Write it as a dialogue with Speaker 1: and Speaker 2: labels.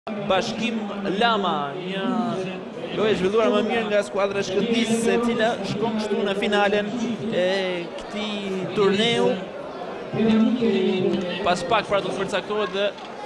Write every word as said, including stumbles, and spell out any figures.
Speaker 1: Bashkim Lama, një lojë zhvilluar më mirë nga skuadra Shkëndijës, e cila shkon kështu në finalen e këtij turneu. Pas pak pra do të përcaktohet dhe